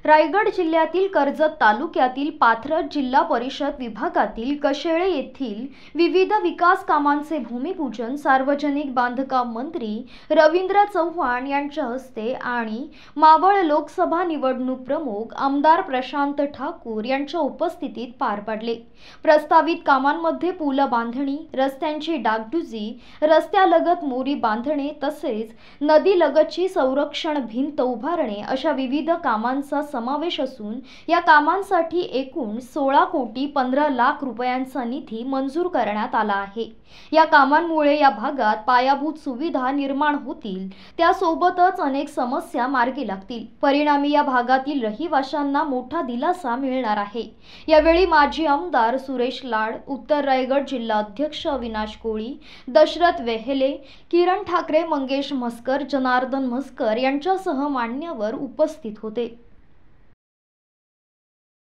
रायगड जिल्ह्यातील कर्जत तालुक्यातील पाथरज जिल्हा परिषद विभागातील कशेळे येथील विविध विकास कामांचे भूमिपूजन सार्वजनिक बांधकाम मंत्री रवींद्र चव्हाण यांच्या हस्ते आणि मावळ लोकसभा निवडणूक प्रमुख आमदार प्रशांत ठाकूर यांच्या उपस्थितीत पार पडले। प्रस्तावित कामांमध्ये पूल बांधणी, रस्त्यांची डागडुजी, रस्त्यालगत मोरी बांधणे तसेच नदीलगतची संरक्षण भिंत उभारणे अशा विविध कामांचा समावेश असून या कामांसाठी एकूण 16 कोटी 15 लाख रुपयांचा निधी मंजूर करण्यात आला आहे। या कामांमुळे या भागात पायाभूत सुविधा निर्माण होतील, त्यासोबतच अनेक समस्या मार्गी लागतील। परिणामी या भागातील रहिवाशांना मोठा दिलासा मिळणार आहे। यावेळी माजी आमदार सुरेश लाड, उत्तर रायगड जिल्हा अध्यक्ष अविनाश कोळी, दशरथ वेहेले, किरण ठाकरे, मंगेश म्हस्कर, जनार्दन म्हस्कर यांच्यासह मान्यवर उपस्थित होते।